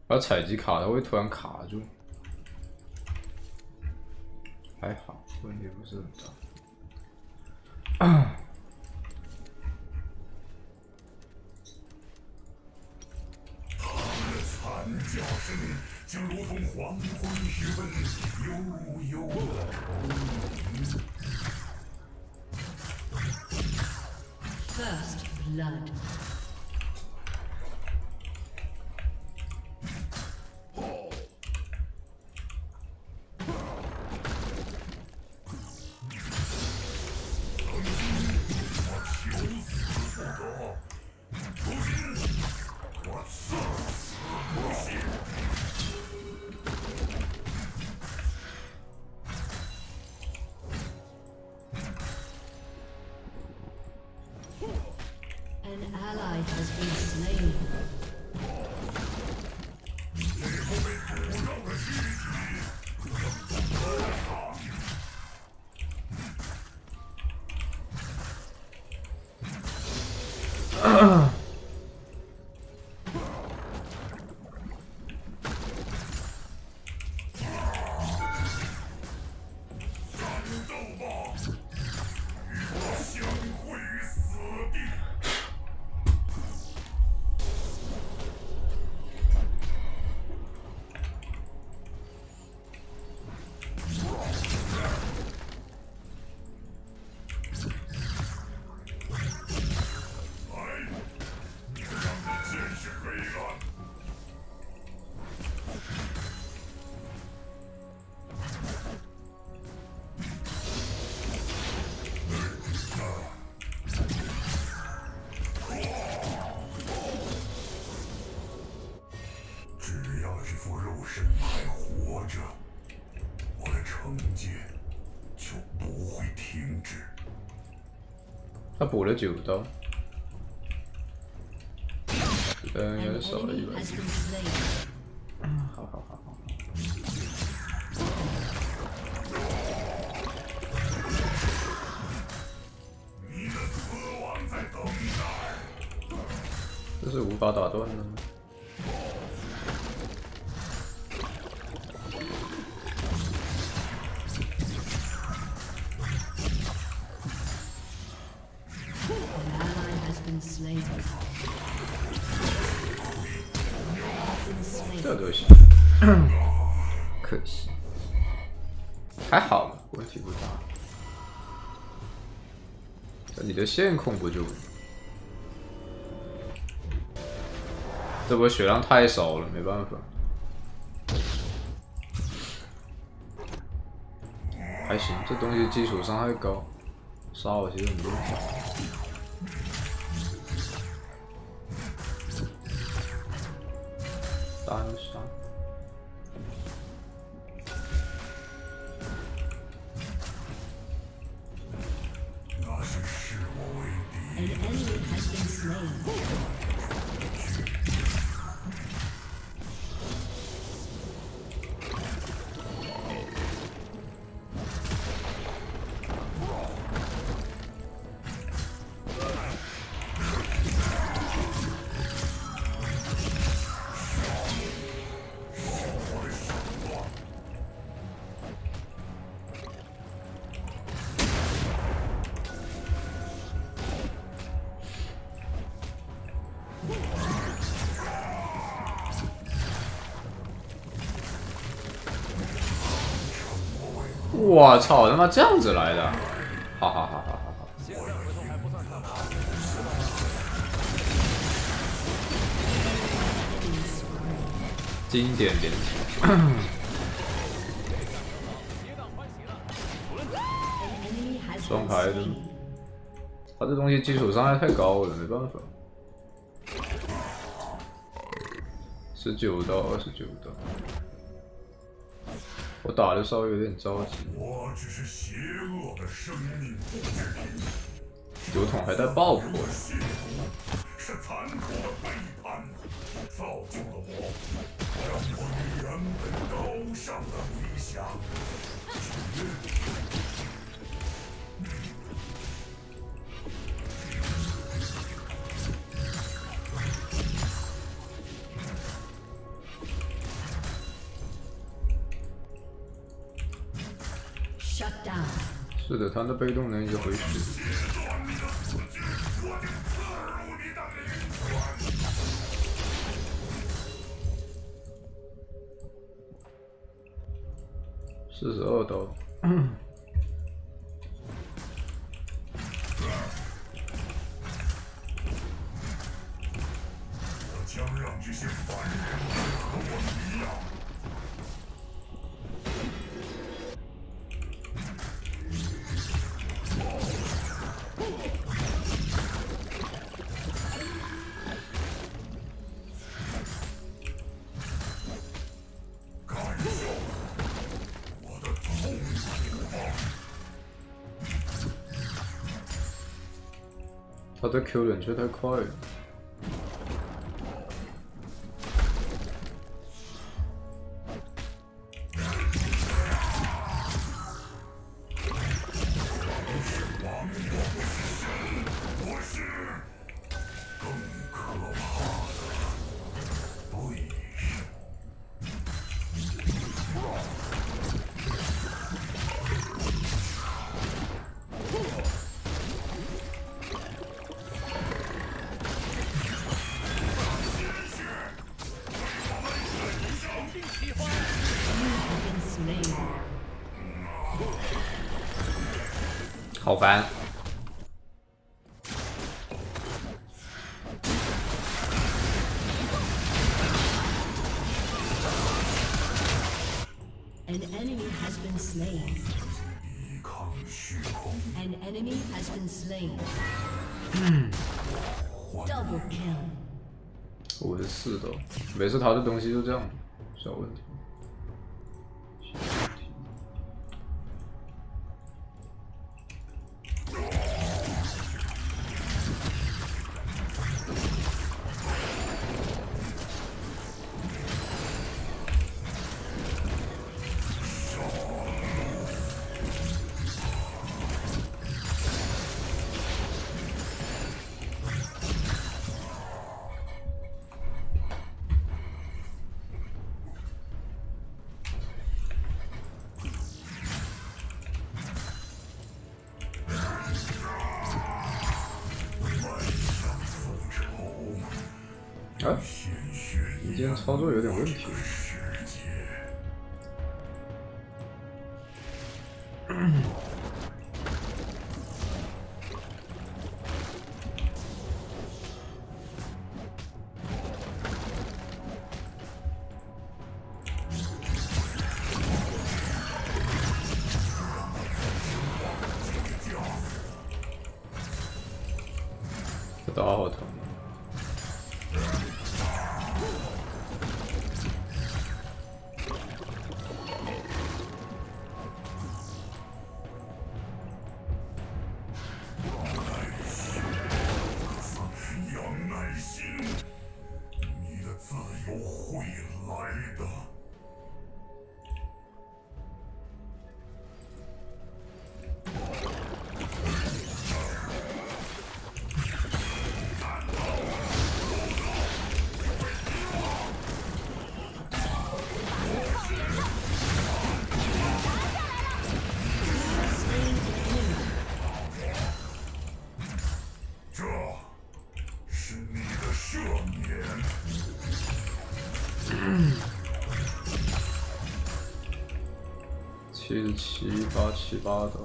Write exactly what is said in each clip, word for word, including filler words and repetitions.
而采集卡它会突然卡住，还好，问题不是很大。啊叫声将如同黄昏时分悠悠的投影。 First blood. 他补了九刀，子弹应该少了一百。嗯，好好好好。这是无法打断的吗？ 这都行，可惜，还好吧，问题不大。但你的线控不住，这波血量太少了，没办法。还行，这东西基础伤害高，杀我其实很正常。 杀就杀。 那是视我为敌。 An enemy has been slain. 我操，他妈这样子来的！好好好好好好。经典连击。双排的，他这东西基础伤害太高了，没办法。十九刀，二十九刀。 我打的稍微有点着急。 我只是邪恶的生命之体。 油桶还带爆破。 是残酷的背叛，造就了我，让我与原本高尚的理想决裂。 啊 Shut down. 是的，他的被动能一直回血。四十二刀。 我将让这些凡人和我一样。 他的 Q 冷却太快了。 我是更可怕的对手。 好烦。 An enemy has been slain. 抵抗虚空。 An enemy has been slain. Double kill. 我是四的，每次他的东西就这样，小问题。 啊，你今天操作有点问题。这刀好疼。 七十七八七八的，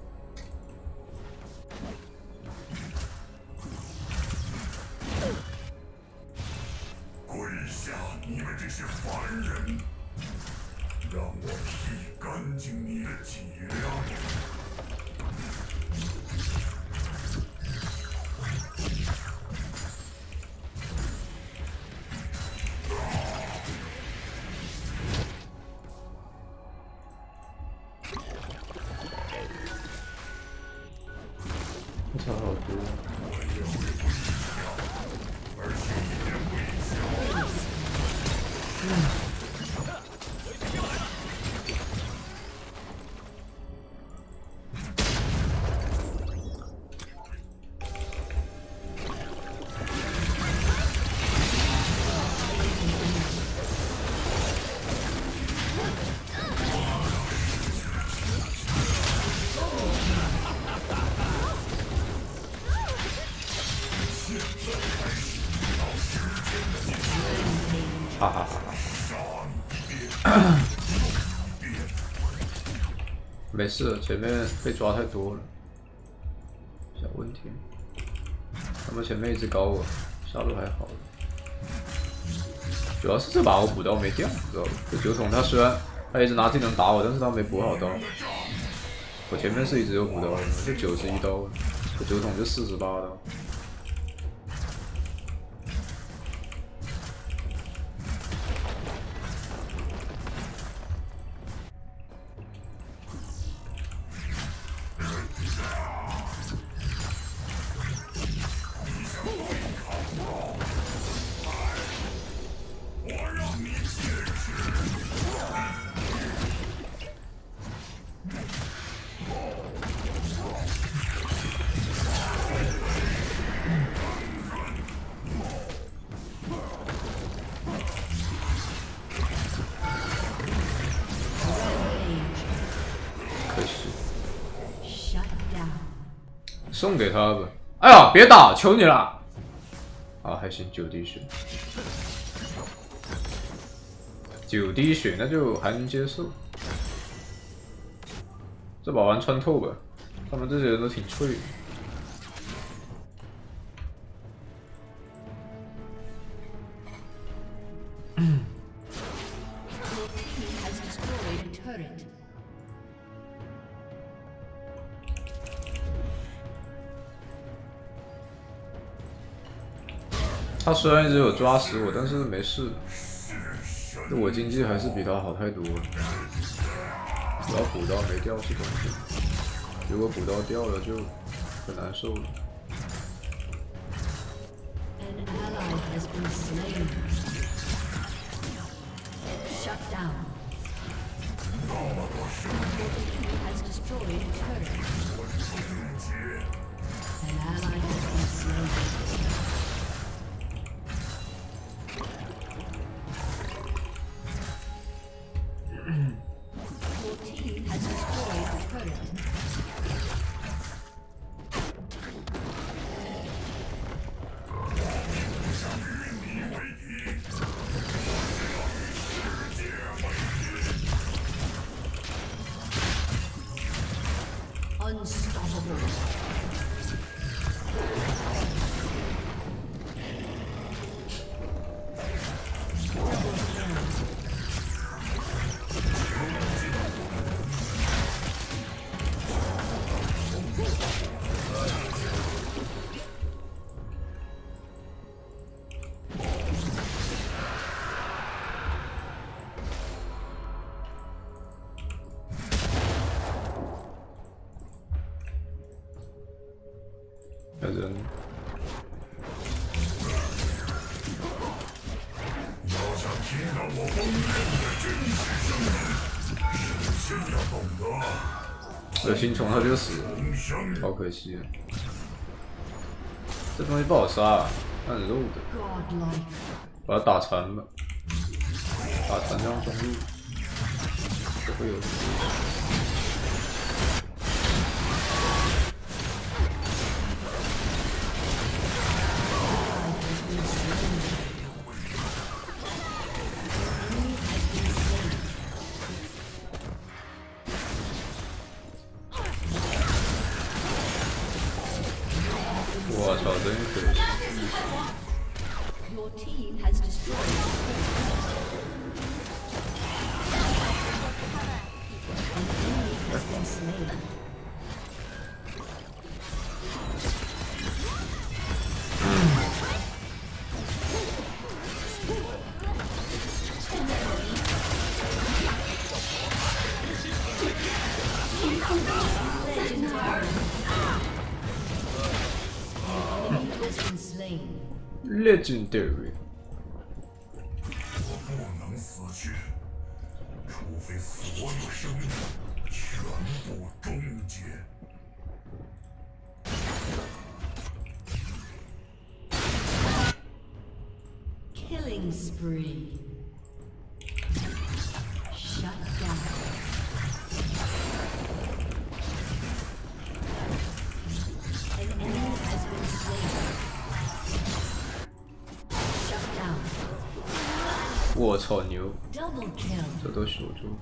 跪下，你们这些凡人，让我劈干净你的脊梁！ 差好多。 哈哈哈！没事，前面被抓太多了，小问题。他们前面一直搞我，下路还好。主要是这把我补刀没掉，知道吧？这酒桶他虽然他一直拿技能打我，但是他没补好刀。我前面是一直有补刀的，就九十一刀，这酒桶就四十八刀。 送给他吧！哎呀，别打，求你了！啊，还行，九滴血，九滴血那就还能接受。这把玩穿透吧，他们这些人都挺脆的。他虽然一直有抓死我，但是没事。我经济还是比他好太多了。只要补刀没掉是东西，如果补刀掉了就很难受了。有人。 要想听到我公认的真实声音，首先要懂得。 有新虫他就死了，好可惜啊！这东西不好杀啊，按肉的，把它打残吧，打残这样中路不会有。 我操，真可惜！ Your team has destroyed an enemy has been slain. ，Legendary。 我不能死去，除非所有生命全部终结。 Killing spree. Shut down. An enemy has been slain. Shut down. 我操牛， Double kill. 这都守住。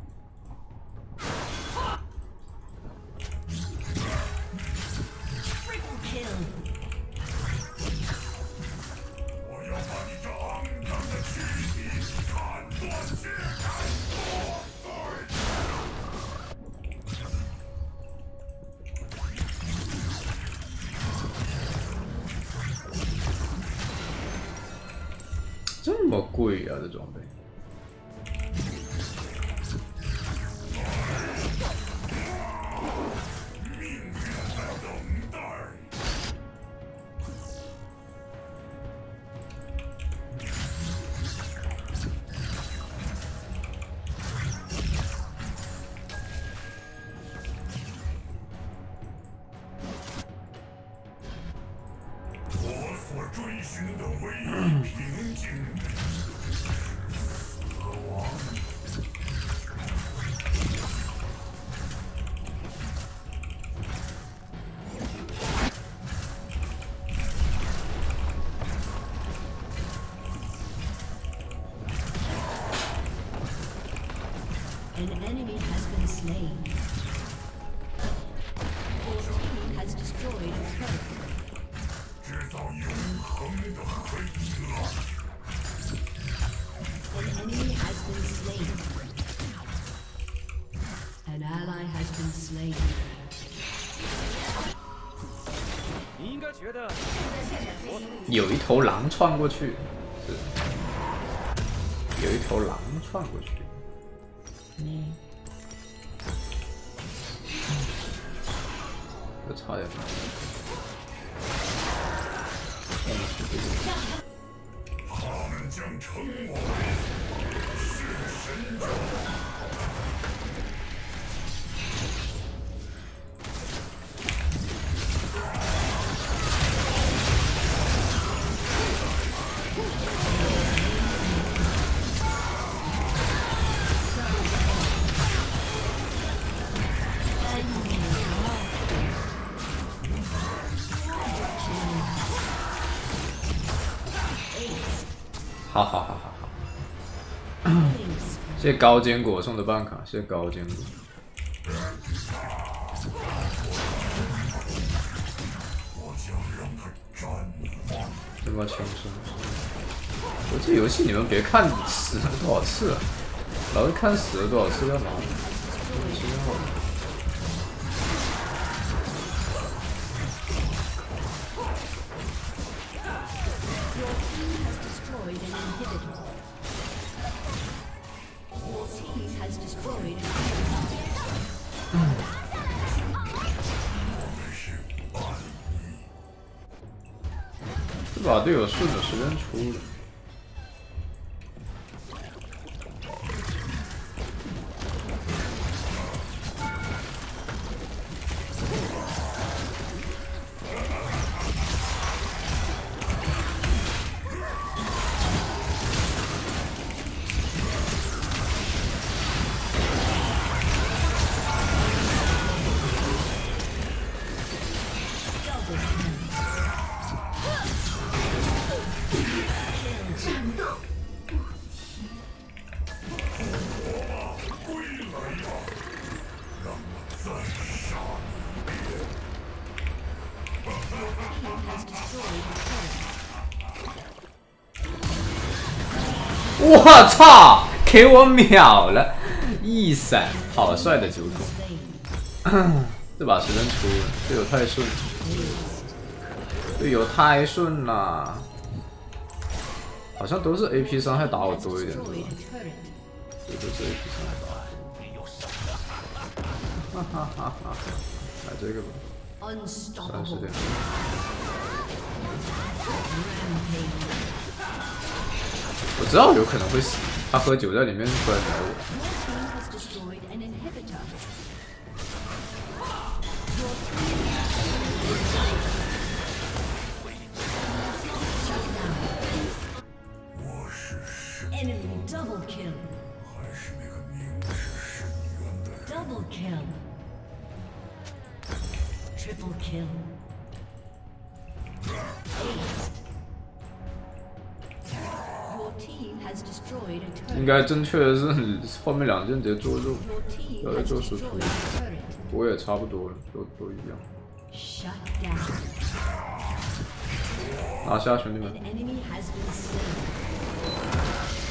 Triple kill. 我要把你这肮脏的躯体砍断切开，破碎。 这么贵啊，这装备！ 命运在等待。 我所追寻的唯一平静，死亡。 An enemy has been slain. Your team has destroyed a turret. 制造永恒的黑暗。 An enemy has been slain. An ally has been slain. 你应该觉得有一头狼窜过去，是有一头狼窜过去。嗯，这差点。 他们将称我为弑神者。 好好好好好，谢谢高坚果送的办卡，谢谢高坚果。 我将让他沾光。 这么轻松，我这游戏你们别看死了多少次了，老是看死了多少次干嘛？莫名其妙的。 Destroyed an inhibitor. Your team has destroyed an inhibitor. 这把队友顺着时间出了。我操！给我秒了，一闪，好帅的九筒！这把时间出了，队友太顺了，队友太顺了，好像都是 A P 伤害打我多一点，是吧？对，都是 A P 伤害打我多。哈哈哈哈！来这个吧，三十点。我知道有可能会死，他喝酒在里面突然找我。 我是神， Enemy double kill. 还是那个凝视深渊的人。 Double kill. Triple kill. Ace. Your team has destroyed a turret. 应该正确的是你后面两件直接做肉， Your team 不要再 has 做输 destroyed 出 a。turret. 我也差不多了，都都一样。 Shut down. 拿下兄弟们 An！enemy has been slain.